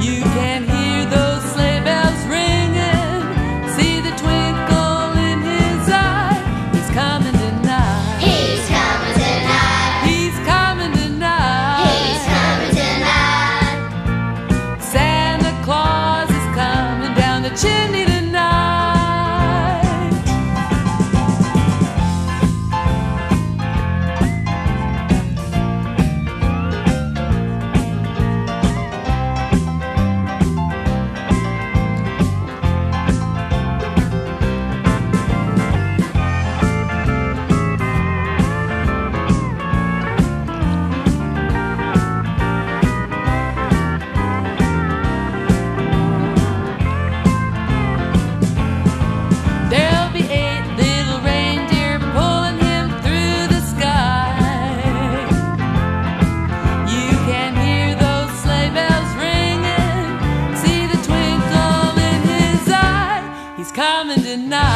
You can hear those sleigh bells ringing, see the twinkle in his eye. He's coming tonight. He's coming tonight. He's coming tonight. He's coming tonight. Santa Claus is coming down the chimney tonight. There'll be 8 little reindeer pulling him through the sky. You can hear those sleigh bells ringing, see the twinkle in his eye. He's coming tonight.